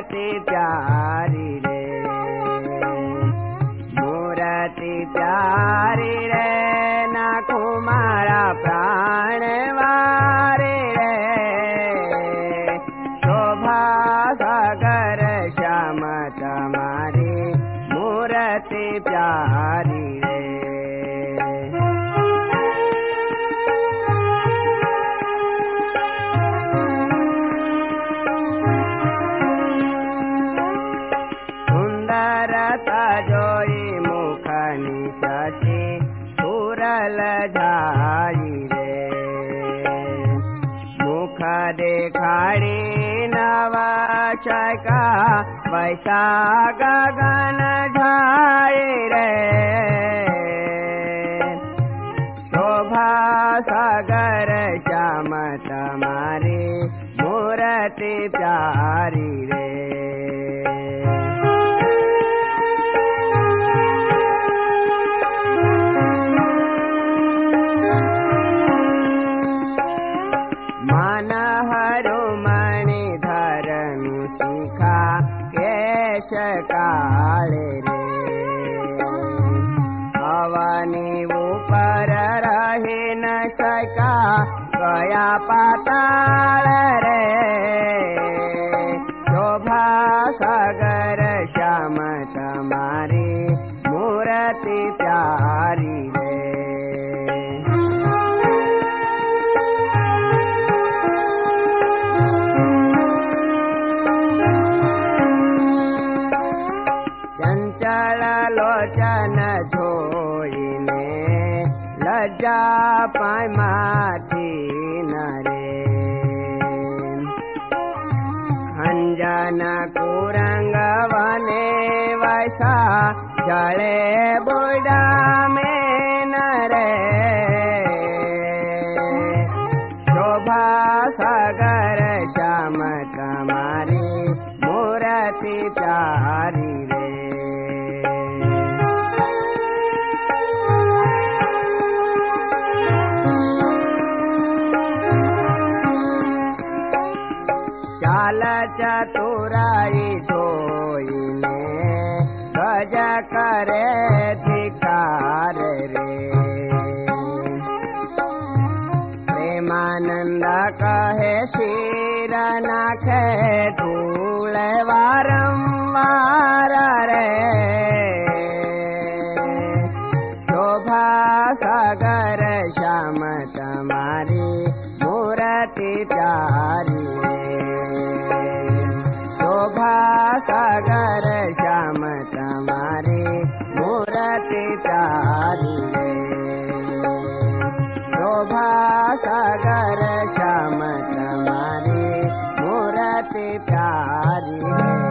मूर्ति प्यारी रे, मूर्ति प्यारी रे, नाखू मारा प्राण वारी रे, शोभा सागर श्याम तुम्हारी मूर्ति प्यारी रे। सुंदरता जोई मुख निशि फूरल झाड़ी रे, मुख देखाड़ी नवशका वैसा गगन झाड़ी रे, शोभा सागर श्याम तुम्हारी मूर्ति प्यारी रे। मनहरु मणि धरनु शिखा केश काले रे, अवनी ऊपर रही न सका गया पाताल रे, शोभा सागर श्याम तुम्हारी मूर्ति प्यारी रे। चंचल लोचन झोईने लज्जा पाय माथी नरे, अंजन कुरंग वने वैसा जले बुड़ा में नरे, शोभा सागर श्याम तुम्हारी मूर्ति प्यारी रे। चाल चतुराई जोईने गज करे धिकार रे, प्रेमानंद कहे शिर नाखे धूल वारंवार रे, शोभा सागर श्याम तुम्हारी मूर्ति प्यारी रे, शोभा सागर श्याम तुम्हारी मूर्ति प्यारी रे, शोभा सागर श्याम तुम्हारी मूर्ति प्यारी रे।